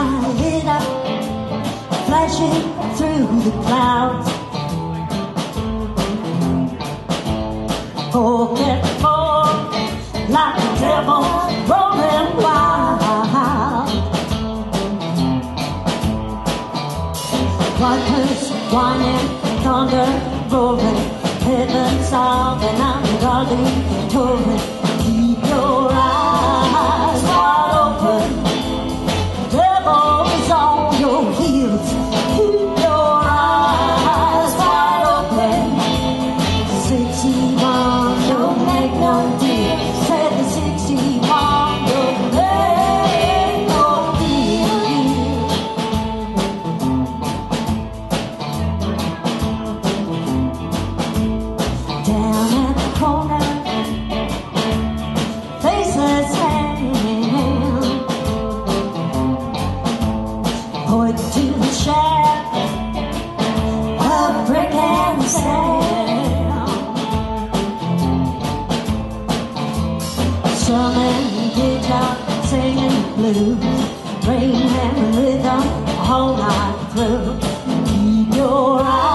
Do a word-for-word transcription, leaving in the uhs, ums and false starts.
shine lit up, flashing through the clouds. Forget more like a devil rolling wild. Waters whining, thunder roaring, heaven sound, and I'm darling touring. Keep your eyes wide open, devil is on your heels. Keep your eyes wide open. sixty-one, don't make no deal. Said the sixty-one, don't make no deal. Down at the corner, faceless hand, point to the shaft of brick and sand. Strumming guitar, singing blues, rain and rhythm all night through. Keep your eyes